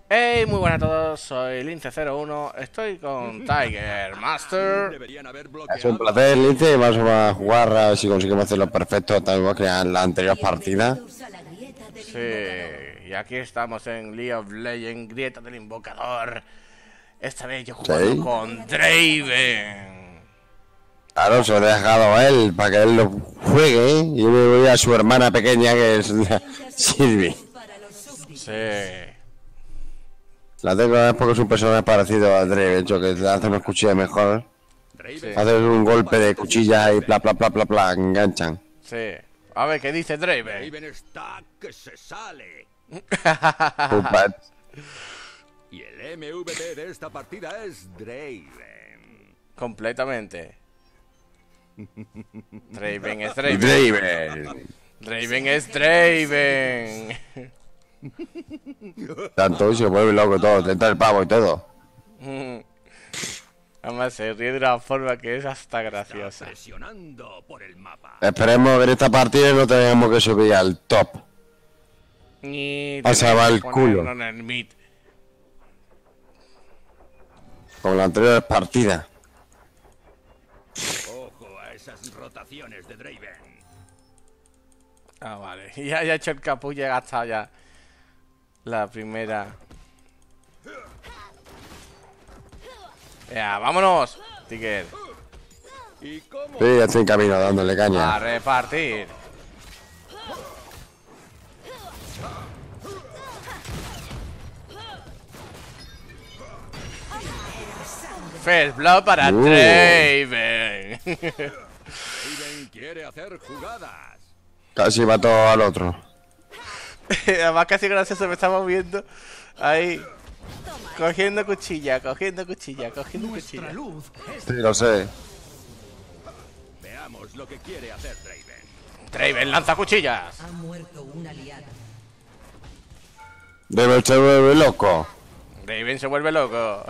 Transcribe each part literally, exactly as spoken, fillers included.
Hey, muy buenas a todos, soy Lince cero uno, estoy con Tiger Master. Es un placer, Lince, vamos a jugar a ver si conseguimos hacerlo perfecto, tal igual que en la anterior partida. Sí, y aquí estamos en League of Legends, Grieta del Invocador. Esta vez yo jugando ¿Sí? con Draven. Claro, se lo he dejado a él para que él lo juegue, ¿eh? Y yo me voy a su hermana pequeña que es Sylvie. Sí. La tengo es porque es un personaje parecido a Draven, hecho que te hace una cuchilla mejor. Sí. Haces un golpe de cuchilla y bla bla bla bla bla, enganchan. Sí. A ver, ¿qué dice Draven? Draven está que se sale. Pupat. Y el M V P de esta partida es Draven. Completamente. Draven es Draven. Draven. Draven es Draven. Tanto se vuelve loco todo, te entra el pavo y todo. Además se ríe de una forma que es hasta graciosa. Presionando por el mapa. Esperemos que en esta partida no tengamos que subir al top. Ni O sea, tener va que el ponerlo culo. en el mid. Como la anterior partida. Ojo a esas rotaciones de Draven. Ah, vale. Ya, ya he hecho el capullo y he gastado ya la primera. Ya, vámonos, Tiger. ¿Y cómo? Sí, ya estoy en camino dándole A caña. repartir. First blood para Uh. Draven. Draven quiere hacer jugadas. Casi mató al otro. Además casi gracioso me está moviendo ahí. Cogiendo cuchilla, cogiendo cuchilla, cogiendo cuchilla. Sí, lo sé. Veamos lo que quiere hacer Draven. Draven lanza cuchillas. Ha muerto un aliado. Debe ser vuelve loco. Draven se vuelve loco.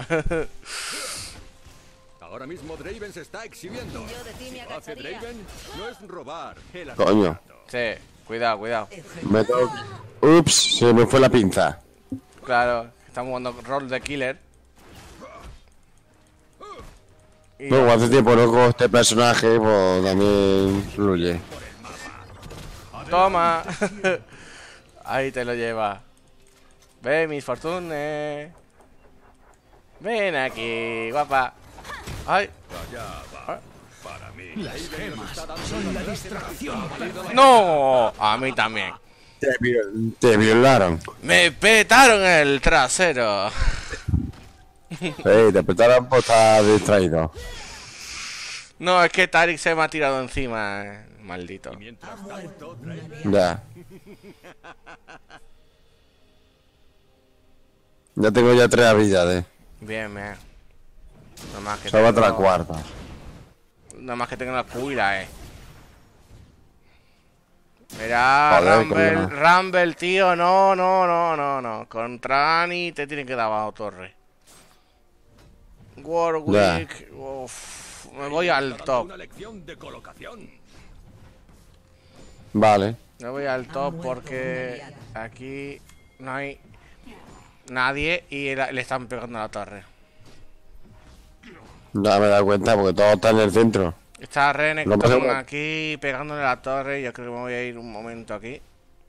Ahora mismo Draven se está exhibiendo. Yo de ti me Si lo hace agacharía. Draven, no es robar el Coño. asesinato. Sí, cuidado, cuidado. Me to- Ups, se me fue la pinza. Claro, estamos jugando rol de killer. Y Luego hace tiempo no con este personaje, pues también fluye. toma. Ahí te lo lleva. Ve mis fortunes. Ven aquí, guapa. Ay. Allá va. Para mí. Las gemas Son la distracción. No, a mí también. Te, viol- te violaron. Me petaron el trasero. Sí, te petaron por estar distraído. No, es que Tarik se me ha tirado encima, eh, maldito. Mientras tanto, Draven Ya. Ya tengo ya tres habilidades. Bien, bien. Nada más que Solo falta la tengo- cuarta. Nada más que tengo la cuida, eh. Mira, Joder, Rumble, cómo Rumble, tío, no, no, no, no, no. Contra Annie te tienen que dar bajo torre. Warwick, uff, me voy al dando top. una lección de colocación. Vale. Me voy al top porque aquí no hay nadie y la- le están pegando a la torre. Ya me he dado cuenta porque todo está en el centro. Está No pasa Renekton nada. aquí pegándole a la torre. Yo creo que me voy a ir un momento aquí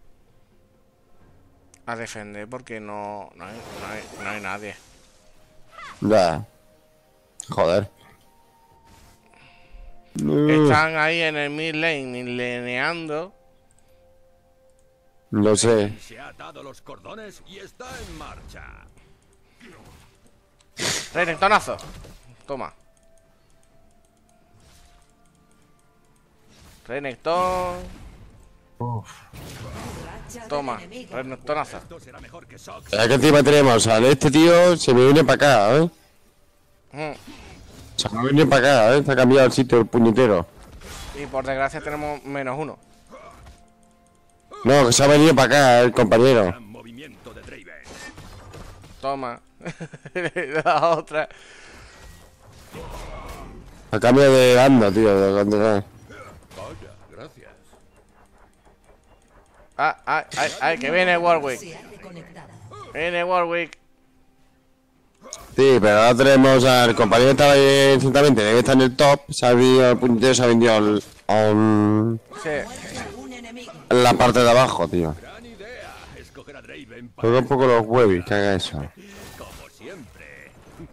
a defender porque no, no, hay, no, hay, no hay nadie. Ya. Joder. No, Están ahí en el mid lane mileneando. lo sé. Se ha atado los cordones y está en marcha. Renektonazo. Toma. Renekton. Racha del Toma. enemigo. Renektonazo. Esto será mejor que Sox. Es que encima tenemos a este tío, se me viene para acá, ¿eh? Mm. Se me viene para acá, ¿eh? Se ha cambiado el sitio el puñetero. Y por desgracia tenemos menos uno. No, que se ha venido para acá el compañero. Gran movimiento de Draven. Toma. La otra. A cambio de banda, tío. De, de- Vaya, gracias. Ah, ay, ay, ay, que viene Warwick. Se ha reconectado. Viene Warwick. Sí, pero ahora tenemos al compañero que estaba ahí exactamente, debe estar en el top, se ha vendido el puntero, se ha vendido al, al- Sí. Un enemigo. en la parte de abajo, tío. Gran idea. Escoger a Draven para Toca un poco los huevis, que haga eso. como siempre.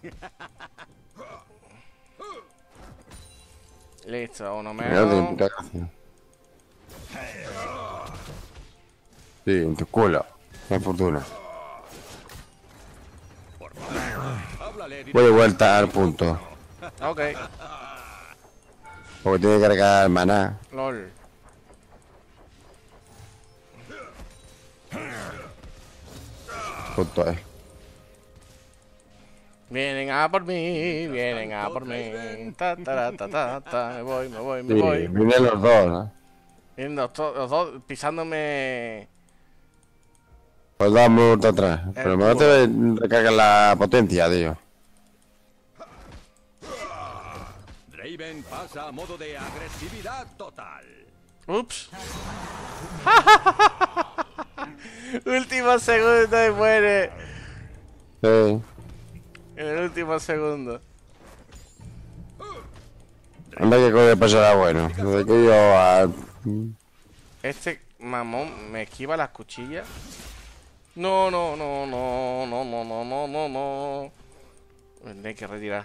Listo, uno Mira, de menos. puta gracia. Sí, en tu culo. Qué fortuna. Háblale Voy de vuelta al punto. Ok. Porque tiene que cargar maná. LOL. Punto es. Vienen a por mí, vienen a por mí. Ta, ta, ta, ta, ta. Me voy, me voy, me Sí, voy. vienen los dos, ¿no? Vienen los, to- los dos pisándome. Pues da mucho atrás. Pero me te recarga la potencia, tío. Draven pasa a modo de agresividad total. Ups. Último segundo y muere. Sí. En el último segundo. Anda que coge pasará bueno. Desde que yo a... Este mamón me esquiva las cuchillas. No, no, no, no, no, no, no, no, no, no. Me tiene que retirar.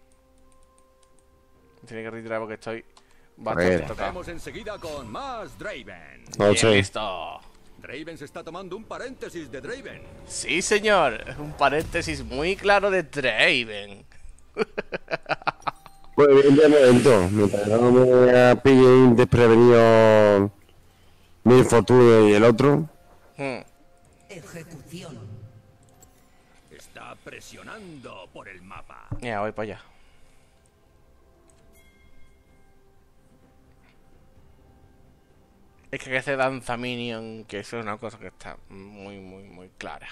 Me tiene que retirar porque estoy bastante ver. tocado. Vamos enseguida con más Draven. No Bien, sé. listo. Draven se está tomando un paréntesis de Draven. Sí, señor. Un paréntesis muy claro de Draven. Pues bien, de momento. Mientras no me pillen desprevenido mi infortunio y el otro. Hmm. Ejecución. Está presionando por el mapa. Ya, voy para allá. Es que ese danza minion, que eso es una cosa que está muy, muy, muy clara.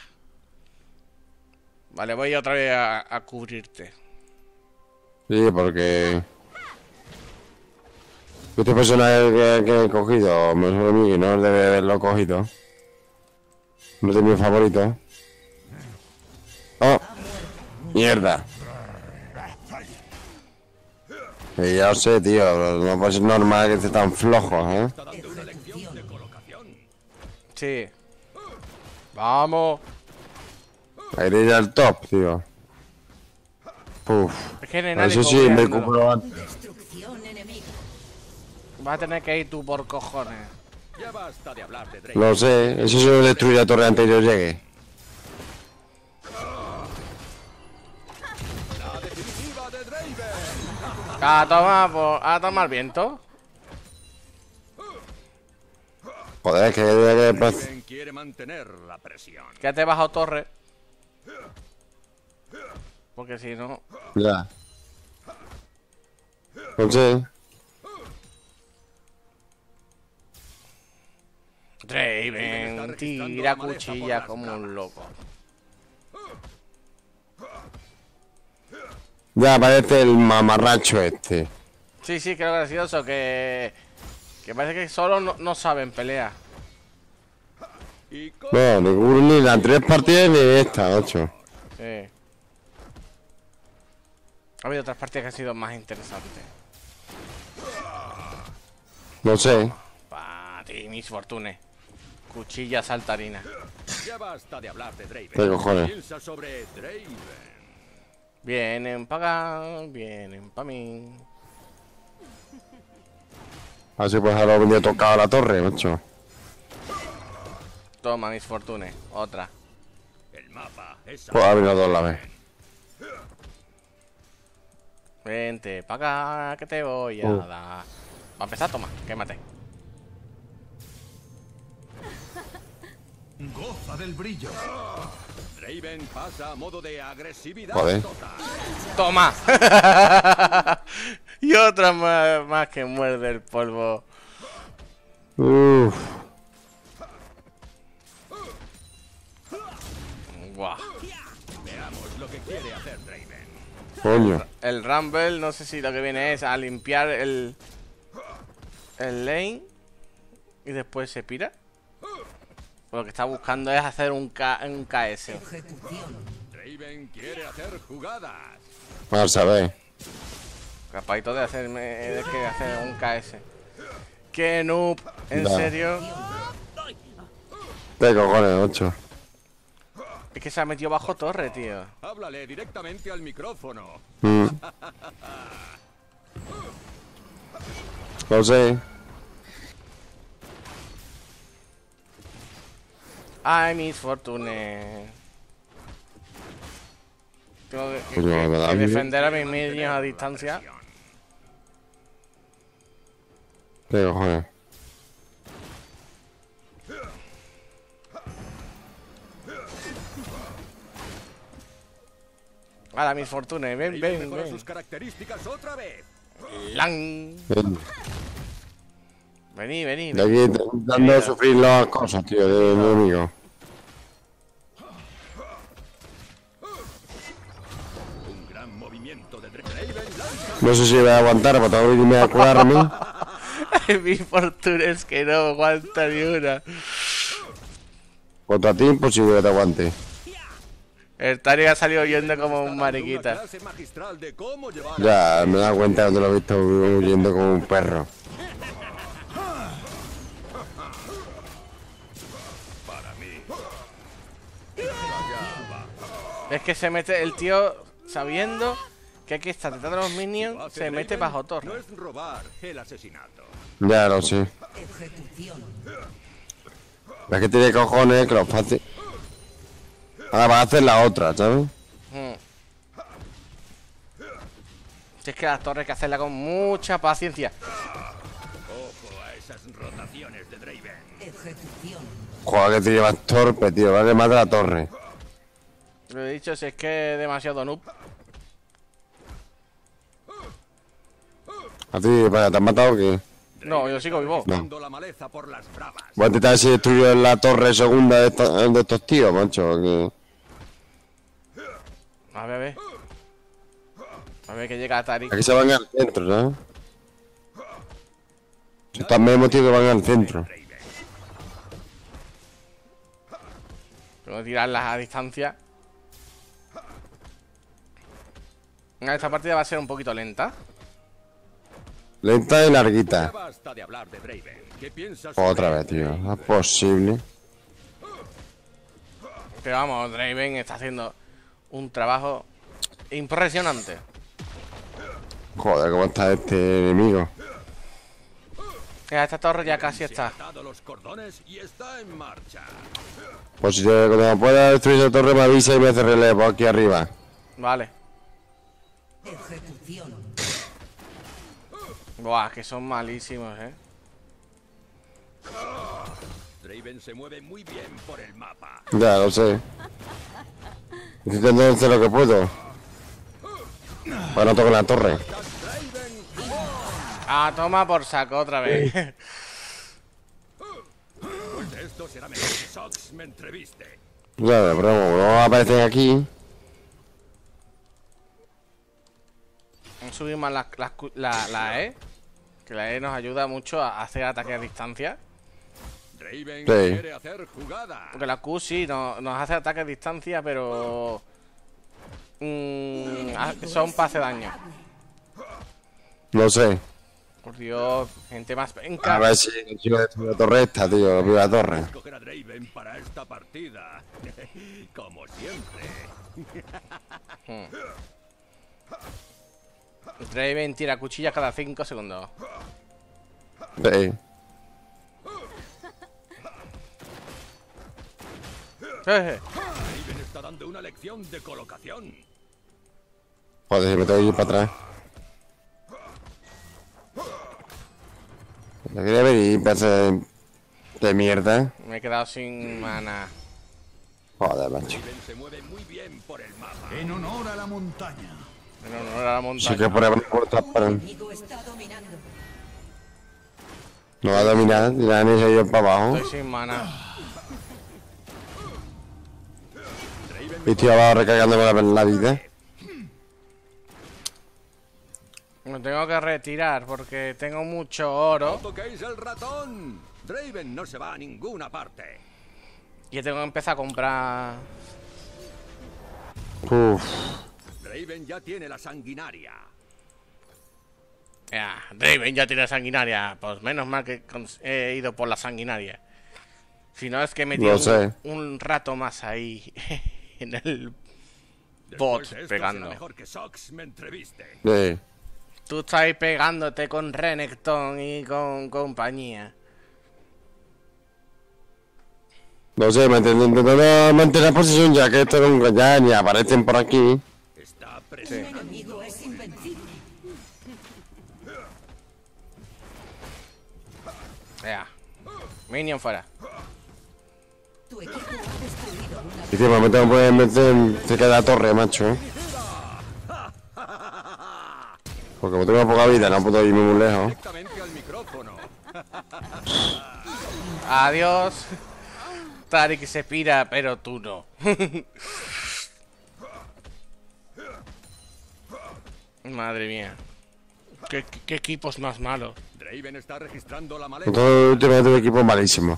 Vale, voy otra vez a, a cubrirte. Sí, porque... Este personaje que, que he cogido, me suena a mí, que no debe haberlo cogido. No es de mis favoritos. ¡Oh! ¡Mierda! Sí, ya lo sé, tío, pero no puede ser normal que esté tan flojo, ¿eh? Está dando una lección de colocación. Sí. Vamos. Hay que ir al top, tío. Puf. Es que no hay A nadie eso sí, me cubriéndolo. cubro antes. Destrucción enemiga. Vas a tener que ir tú por cojones. Ya basta de hablar de Draven. Lo sé, eso se lo destruye la torre antes de que yo llegue. La definitiva de Draven. A tomar, por, a tomar viento. Joder, es que... que- que- Draven quiere mantener la presión. Quédate bajo torre. Porque si no... Ya. No sé. Draven tira cuchilla como un loco. Ya aparece el mamarracho este. Sí, sí, creo gracioso que... Que parece que solo no, no saben pelear. Y con No, ni, ni las tres partidas ni esta, ocho. Sí. Ha habido otras partidas que han sido más interesantes. No sé. Pa ti, mis fortunes. Cuchilla saltarina. ya basta de hablar de Draven. ¿Qué cojones? Piensa sobre Draven. Vienen pa' acá, vienen pa' mí. Así pues ahora venía tocado la torre, macho. Toma, mis fortunes. Otra. El mapa es Pues ha venido dos a la vez. Vente pa' acá, que te voy a Uh. dar. Va a empezar, toma, quémate. Goza del brillo. Draven pasa a modo de agresividad Joder. total. ¡Toma! Y otra más, más que muerde el polvo. Uff. Guau. Veamos lo que quiere hacer Draven. Coño. El Rumble, no sé si lo que viene es a limpiar el... El lane. Y después se pira. O lo que está buscando es hacer un, K, un K S. Ejecución. Draven Draven quiere hacer jugadas. Vamos a ver. Capaz de hacerme de que hacer un K S. ¡Qué noob! ¿En Da. serio? ¿Qué cojones, ocho? Es que se ha metido bajo torre, tío. Háblale directamente al micrófono. Mm. Lo sé. Ay, mis fortunes. Tengo que, que- Coño, que- me da que miedo. defender a mis minions a distancia. ¿Qué cojones? Ahora, mis fortunes. Ven, Draven ven, mejora ven. sus características otra vez. Lan. Ven. Vení, vení. De vení. aquí dando a sufrir las cosas, tío, de mi enemigo. Un gran movimiento de Dra- Draven lanza. No sé si voy a aguantar, pero tengo que irme a curarme. Mis fortunes que no aguanta ni una. Contra ti, imposible que te aguante. El Tari ha salido huyendo como un Está dando mariquita. una clase magistral de cómo llevar Ya, me he dado cuenta cuando lo he visto huyendo como un perro. para mí. Es que se mete el tío sabiendo que aquí está detrás de los minions. Lo hace Se mete Draven, bajo No torre. es robar el asesinato. Ya lo sé. Ejecución. Es que tiene cojones que los fácil. Ahora va a hacer la otra, ¿sabes? Mm. Si es que las torres hay que hacerla con mucha paciencia. Ojo a esas rotaciones de Draven. Ejecución. Joder, que te llevas torpe, tío. Vale más de la torre. Lo he dicho, si es que es demasiado noob. A ti, vaya, ¿te han matado o qué? No, yo sigo vivo. No. Dando la maleza por las bravas. Voy a intentar ver si destruyo la torre segunda de, esta- de estos tíos, macho. Que... A ver, a ver. A ver que llega Tari. Aquí se van al centro, ¿sabes? Son tan mismos, tío, que van al centro. Tengo que tirarlas a distancia. Venga, esta partida va a ser un poquito lenta. Lenta y Ya larguita. basta de hablar de Draven. ¿Qué piensas sobre Otra vez, tío. No es posible. Pero vamos, Draven está haciendo un trabajo impresionante. Joder, cómo está este enemigo. Mira, esta torre ya casi Se ha está. atado los cordones y está en marcha. Pues si te- cuando pueda destruir esa torre me avisa y me hace relevo aquí arriba. Vale. Ejecución. Buah, que son malísimos, eh. Draven se mueve muy bien por el mapa. Ya, lo sé. Estoy intentando hacer lo que puedo. Para no tocar la torre. Draven, Ah, toma por saco otra vez. pues esto será mejor que Sox me entreviste. Ya, pero como no aparecen aquí. Subir más la, la, la, la E. Que la E nos ayuda mucho a hacer ataques a distancia. Draven Sí. quiere hacer jugada. Porque la Q sí no- nos hace ataques a distancia, pero... mm, ha- son para hacer daño. No sé. Por Dios, gente más A penca. ver si consigo destruir la torre esta, tío. La primera torre. Escoger a Draven para esta partida. Como siempre. Draven tira cuchillas cada cinco segundos. Sí. Eh, eh. Draven está dando una lección de colocación. Joder, si me tengo que ir para atrás. No quería venir, pedazo de, de mierda. Me he quedado sin mana. Joder, macho. Draven se mueve muy bien por el mapa. En honor a la montaña. En honor a la Sí montaña. que por ahí por otra parte. Enemigo está dominando. No va a dominar, y la han hecho yo para abajo. Estoy sin mana. Y estoy abajo recargándome la, la vida. Me tengo que retirar porque tengo mucho oro. ¡No toquéis el ratón! Draven no se va a ninguna parte. Y tengo que empezar a comprar Uf. Draven ya tiene la sanguinaria. Ya, Draven ya tiene sanguinaria. Pues menos mal que cons- he ido por la sanguinaria. Si no es que me Lo dio sé. un, un rato más ahí en el Después bot de esto, será pegando. mejor que Sox me entreviste. Sí. Tú estás ahí pegándote con Renekton y con compañía. No sé, me intento intentando mantener la posición ya que estos nunca ya ni aparecen por aquí. Está Un presente. enemigo es invencible. Ya. Minion fuera. Tu equipo ha destruido una Y de momento me pueden meter cerca de la torre, macho. Porque como tengo poca vida, no puedo irme muy lejos. Directamente al micrófono. Adiós. Tarik se pira, pero tú no. Madre mía. ¿Qué, qué, qué equipos más malos? Draven está registrando la maleta. Todo últimamente un equipo malísimo.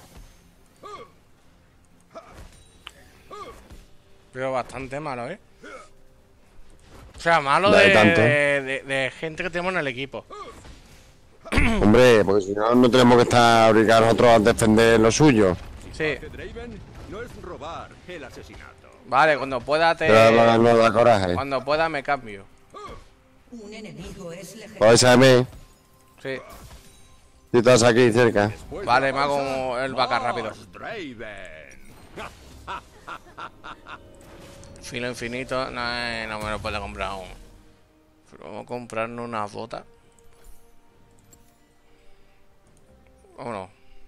Pero bastante malo, ¿eh? O sea, malo No de, hay tanto. de, de- de gente que tenemos en el equipo. Hombre, porque si no, no tenemos que estar obligados nosotros a defender lo suyo. Sí. De Draven no es robar el asesinato. Vale, cuando pueda te... Pero no, no da coraje. Cuando pueda me cambio. Un enemigo es legendario. Pues avísame. Sí. Si estás aquí cerca. Después Vale, de me la hago pausa, el vaca rápido. más Draven. Filo infinito. No, eh, no me lo puedo comprar aún. Pero vamos a comprarnos una bota. Vámonos.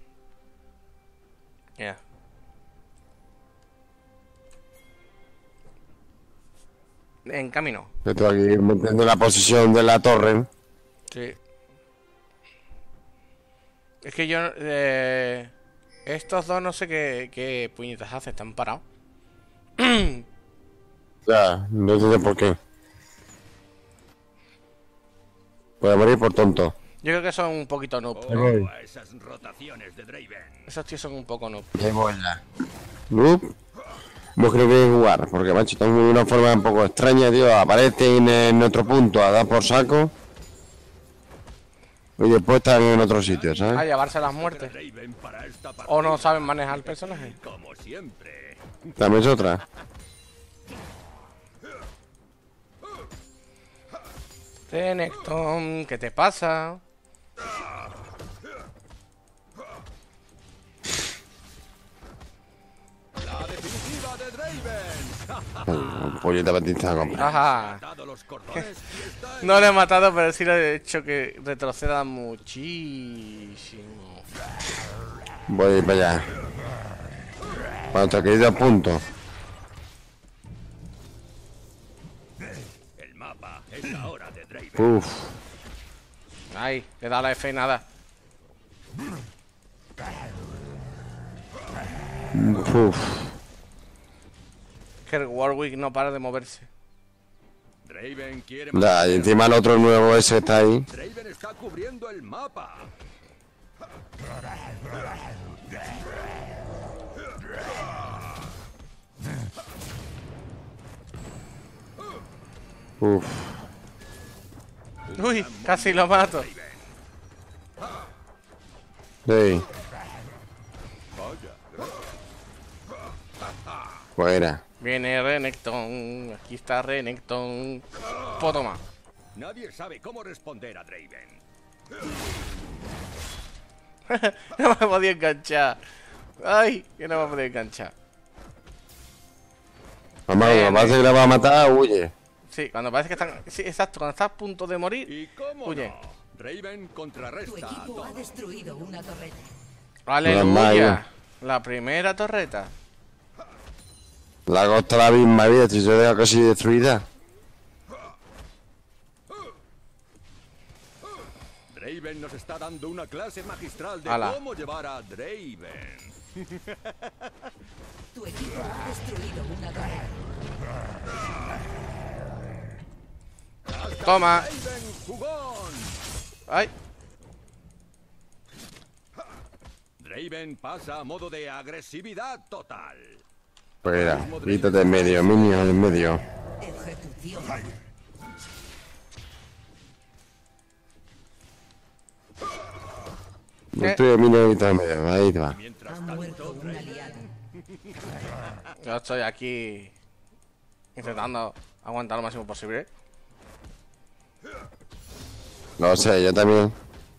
Ya. En camino. Yo estoy aquí metiendo la posición de la torre. Sí. Es que yo... Eh, estos dos no sé qué, qué puñetas hacen. Están parados. Ya, no sé por qué. Voy a morir por tonto. Yo creo que son un poquito noob. Oh, a esas rotaciones de Draven. Esos tíos son un poco noob. Ya voy ya. Noob. Vos creo que jugar, porque macho, están de una forma un poco extraña, tío. Aparecen en otro punto a dar por saco. Y después están en otro sitio, A ¿sabes? llevarse las muertes. Draven para esta partida. O no saben manejar el personaje. Como siempre. También es otra. Renekton, ¿qué te pasa? La definitiva de Draven. Pollita batista a comprar. Ajá. Atado los cordones y está en- No le he matado, pero sí le he hecho que retroceda muchísimo. Voy para allá. Cuando te querido punto. El mapa es ahora de Draven. Uf. Ay, le da la F y nada. Uf. Que el Warwick no para de moverse. Draven quiere Ya, y encima el otro nuevo ese está ahí. Draven está cubriendo el mapa. Uf. Uy, casi lo mato. Sí. Fuera. Viene Renekton. Aquí está Renekton. Pues toma. Nadie sabe cómo responder a Draven. No me podía enganchar. Ay, que no me podía enganchar. Mamá, cuando parece que la va a matar, huye. Sí, cuando parece que están... Sí, exacto, cuando estás a punto de morir. ¿Y cómo Huye. no? Draven Tu contrarresta a equipo ha todos. destruido una torreta. Aleluya. La primera torreta. La costa la misma vida, si se deja casi destruida. Draven nos está dando una clase magistral de Ala. cómo llevar a Draven. Tu equipo ha destruido una torreta. Toma. Draven jugón. Ay. Draven pasa a modo de agresividad total. Fuera. Quítate en medio, minion en medio. destrucción. Estoy minion y todo medio. Ahí te va. Mientras Ha muerto tanto, un aliado. Yo estoy aquí intentando aguantar lo máximo posible. No sé, yo también.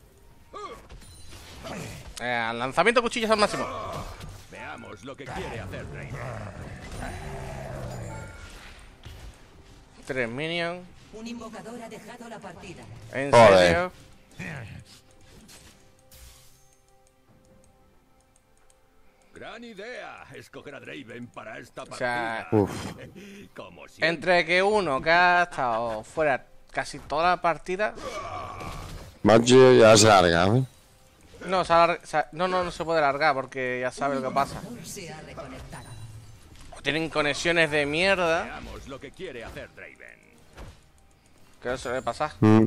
Eh, lanzamiento de cuchillas al máximo. veamos lo que quiere hacer Draven. Tres minions. Un invocador ha dejado la partida. ¿En Joder. serio? Gran idea, escoger a Draven para esta O sea, partida. Uf. Como siempre. entre que uno que ha estado fuera casi toda la partida. Macho ya se larga, ¿eh? No, se alar- se ha- no, no, no se puede largar porque ya sabe lo que pasa. Invocador se ha reconectado. Tienen conexiones de mierda. Veamos lo que quiere hacer Draven. Que no suele pasar. Mm.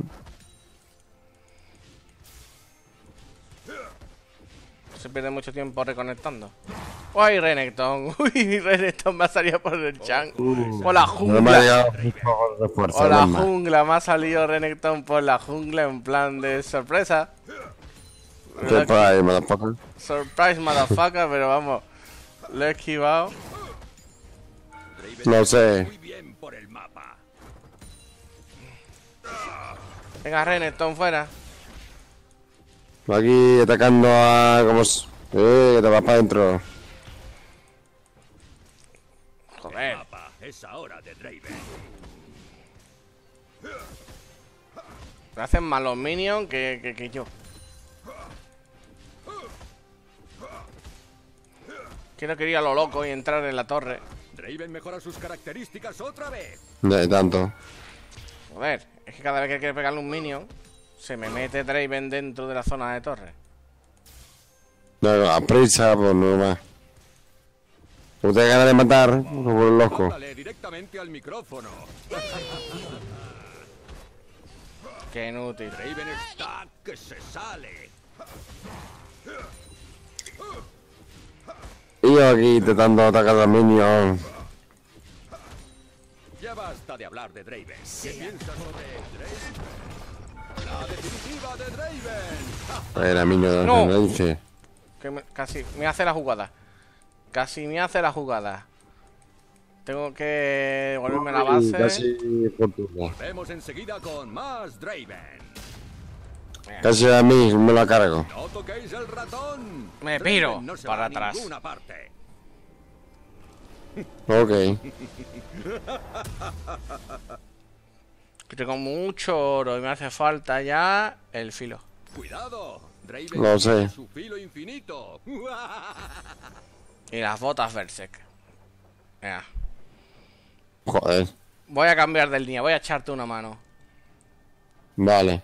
Se pierde mucho tiempo reconectando. ¡Uy, Renekton! ¡Uy, Renekton me ha salido por el chan! ¡Por la No me ha jungla! llegado un poco de refuerzo. ¡Por la normal. jungla! Me ha salido Renekton por la jungla en plan de sorpresa. ¿Qué por ahí, motherfucker? Surprise, motherfucker, pero vamos. Lo he esquivado. Draven No sé. muy bien por el mapa. Venga, Renekton, fuera. Aquí atacando a... como... s- Eh, que te vas para adentro. Joder. Mapa, es ahora de Draven. Me hacen más los minions que, que, que yo. Quiero que ir a lo loco y entrar en la torre. Draven mejora sus características otra vez. De tanto. Joder, es que cada vez que quiero pegarle un minion, se me mete Draven dentro de la zona de torre. No, no, a prisa, pues no más. Usted gana de matar, no por el loco. Háblale directamente al micrófono. Qué inútil. Draven está que se sale. Y yo aquí intentando atacar a los minions. Ya basta de hablar de Draven. ¿Qué piensas sobre Draven? La definitiva de Draven. Era minion, No. me dice. Que me- casi me hace la jugada. Casi me hace la jugada. Tengo que volverme a la base. Casi por turno. Vemos enseguida con más Draven. Casi a mí me lo cargo. No toquéis el ratón. Me Draven piro no se para va a atrás. ninguna parte. Ok. Que tengo mucho oro y me hace falta ya el filo. Cuidado. Draven Lo sé. tiene su filo infinito. Y las botas Berserk. Venga. Joder. Voy a cambiar de línea, voy a echarte una mano. Vale.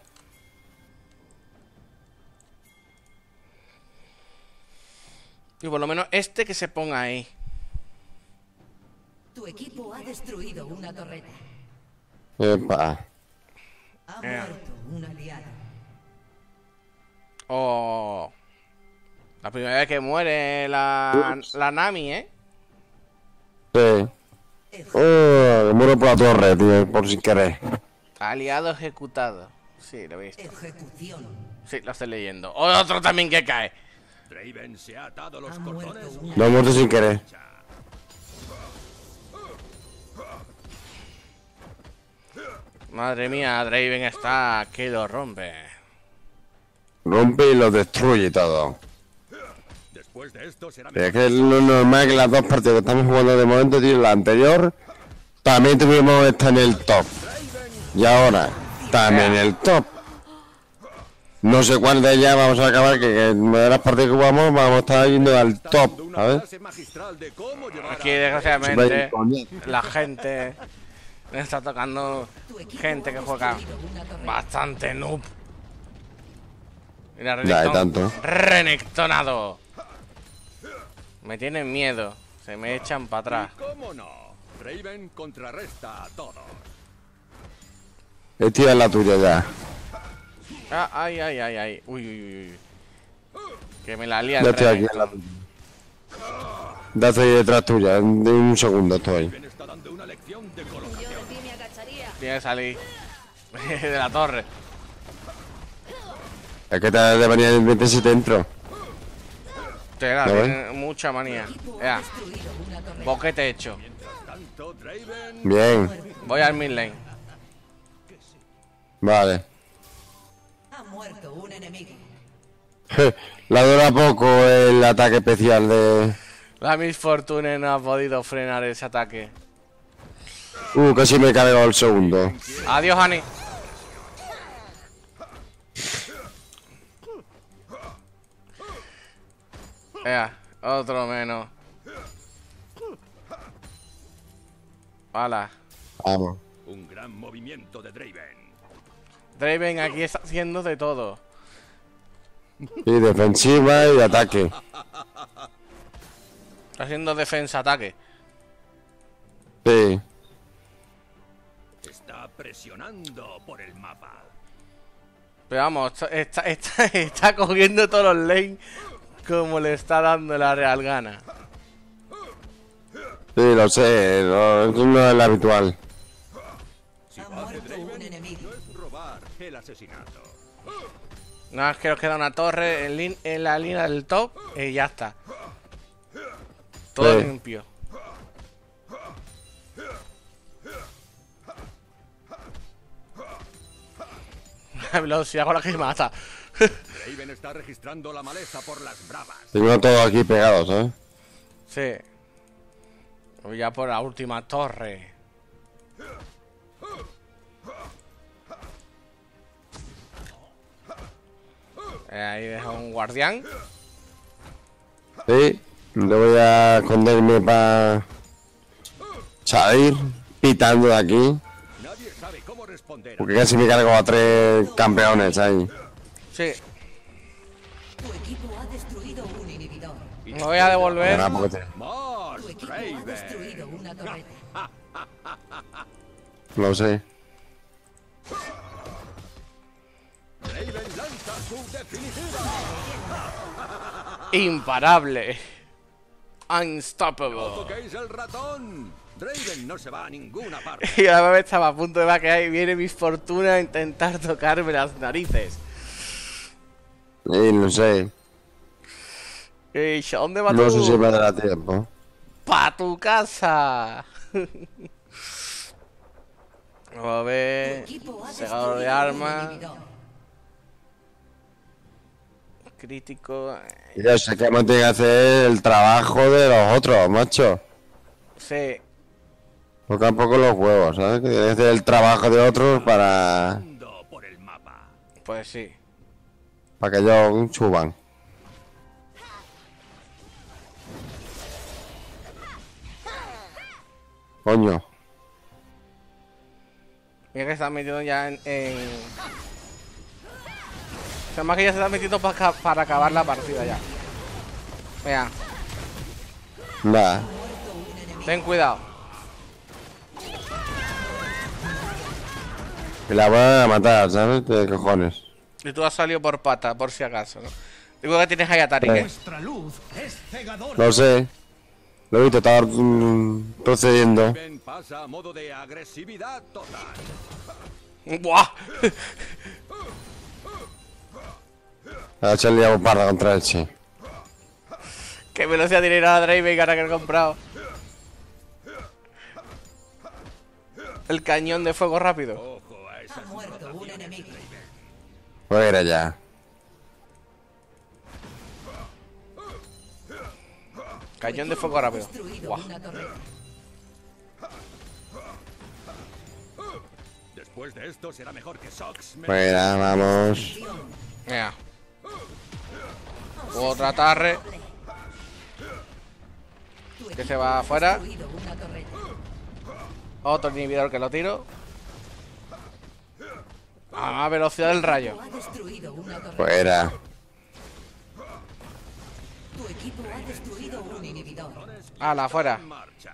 Y por lo menos este que se ponga ahí. Tu equipo ha destruido una torreta. Epa. Ha Eh. muerto un aliado. Oh. La primera vez que muere la, la Nami, ¿eh? Sí. Oh, muero por la torre, tío, por sin querer. Aliado ejecutado. Sí, lo he visto. Ejecución. Sí, lo estoy leyendo. Otro también que cae. Draven se ha atado los Ha muerto cordones. una. No he muerto sin querer. Madre mía, Draven está que lo rompe. Rompe y lo destruye todo. Después de esto será Es que es lo normal que las dos partidas que estamos jugando de momento, tío, la anterior también tuvimos esta en el top. Y ahora, también en el top. No sé cuál de ellas vamos a acabar, que, que de las partidas que jugamos vamos a estar yendo al dando top, una ¿sabes? clase magistral de cómo llevar Aquí, a- desgraciadamente, la gente me está tocando Tu equipo gente ha que juega destruido una torreta. bastante noob. Mira, Ya, de Renekton. tanto. Renektonado. Me tienen miedo. Se me echan para atrás. ¿Cómo no? Draven contrarresta a todos. Esta es la tuya ya. Ah, ay, ay, ay, ay. Uy, uy, uy, uy. Que me la lía Ya el estoy aquí en Renekton. la tuya. Ya estoy detrás tuya, en un segundo estoy. Draven está dando una lección de colocación. ti me agacharía. Tiene que salir de la torre. Es que te de venir el veintisiete dentro. Tela, ¿No tiene mucha manía. Equipo ha Ya, destruido una torreta. boquete hecho. Tanto Draven. Bien, Voy al mid lane. vale. Ha muerto un enemigo. La dura poco el ataque especial de... La Miss Fortune no ha podido frenar ese ataque. Uh, casi me cargo el segundo. Adiós, Ani. Ya, otro menos. Hala. Vamos. Un gran movimiento de Draven. Draven aquí está haciendo de todo. Y defensiva y ataque. Está haciendo defensa-ataque. Sí. Está presionando por el mapa. Pero vamos, está, está, está, está cogiendo todos los lanes como le está dando la real gana. Sí, lo sé, no, no es lo habitual. Si Ha lo hace muerto un Draven, enemigo. no es robar el asesinato. Nada más que nos queda una torre en, lin- en la línea del top y ya está. Todo Sí. limpio. La velocidad con la que mata. Draven está registrando la maleza por las bravas. Tengo todo aquí pegados, ¿eh? Sí. Voy ya por la última torre. Eh, Ahí deja un guardián. Sí. Le voy a esconderme para salir pitando de aquí. Nadie sabe cómo responder. a Porque casi me cargo a tres campeones ahí. Sí. Tu equipo ha destruido un inhibidor. Me voy a devolver. Ahora, porque te- Más Tu equipo ha Draven. destruido una torreta. Lo sé. Draven lanza su definitiva. Imparable. Unstoppable. Toquéis el ratón. Draven no se va a ninguna parte. Y la bebé estaba a punto de vaquear y viene mi fortuna a intentar tocarme las narices. Y no sé. ¿Y a dónde va No tú? sé si me dará tiempo. ¡Pa tu casa! Vamos a Tu ver. equipo ha Segador de destruido un armas. inhibidor. Crítico. Yo sé que me tiene que hacer el trabajo de los otros, macho. Sí. Toca un poco los huevos, ¿sabes? Que tiene que hacer el trabajo de otros para, Ando por el mapa. Pues sí. para que ellos suban. Coño. Mira que se están metiendo ya en. en... O sea, más que ya se están metiendo para, ca- para acabar la partida ya. Mira, Nada. ten cuidado. Que la van a matar, ¿sabes? De cojones. Y tú has salido por pata, por si acaso, ¿no? Digo que tienes ahí a Tarik, ¿eh? Nuestra luz es cegadora. Lo sé. Lo he visto, estaba mm, procediendo. Draven pasa a modo de agresividad total. ¡Buah! A echarle a parda contra él, sí. ¡Qué velocidad tiene la Draven ahora que he comprado! El cañón de fuego rápido. Ojo a esa Ha muerto un enemigo. Fuera ya. Cañón de fuego rápido. Destruido Buah. una torreta. Después de esto será mejor que Sox me... Fuera, vamos. Mira. Otra torre. Tu Que equipo se va ha afuera. destruido una torreta. Otro inhibidor que lo tiro. A velocidad del rayo. Ha destruido una torreta. Fuera. Tu equipo ha destruido un inhibidor. Ala, afuera. En marcha.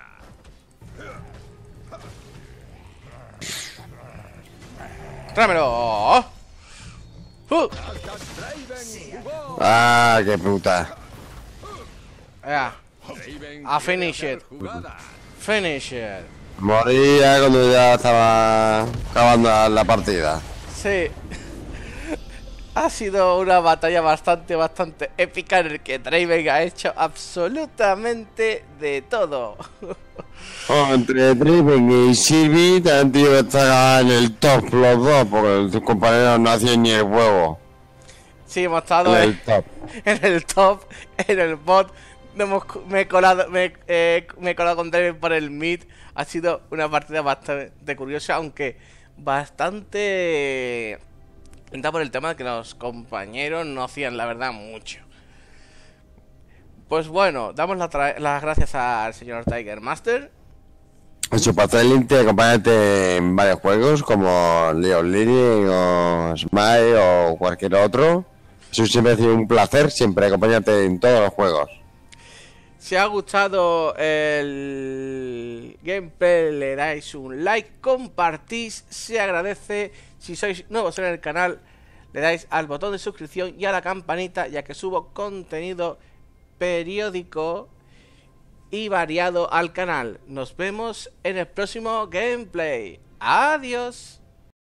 ¡Tráemelo! ¡Uh! Hasta Draven jugó. Ah, qué puta. Ya. Draven A quiere finish hacer it. jugada. Finish it. Moría cuando ya estaba acabando la la partida. Sí. Ha sido una batalla bastante, bastante épica en el que Draven ha hecho absolutamente de todo. Oh, entre Draven y Sylvie te han tenido que estar en el top los dos, porque tus compañeros no hacían ni el huevo. Sí, hemos estado En en, el top. en el top, en el bot. Me, hemos, me, he colado, me, eh, me he colado con Draven por el mid. Ha sido una partida bastante curiosa, aunque bastante... Está por el tema de que los compañeros no hacían, la verdad, mucho. Pues bueno, damos la las gracias al señor Tiger Master. En su papel te acompañarte en varios juegos como Leon Lily o Smile o cualquier otro. Eso siempre ha sido un placer, siempre acompañarte en todos los juegos. Si os ha gustado el gameplay, le dais un like, compartís, se agradece. Si sois nuevos en el canal, le dais al botón de suscripción y a la campanita, ya que subo contenido periódico y variado al canal. Nos vemos en el próximo gameplay. Adiós.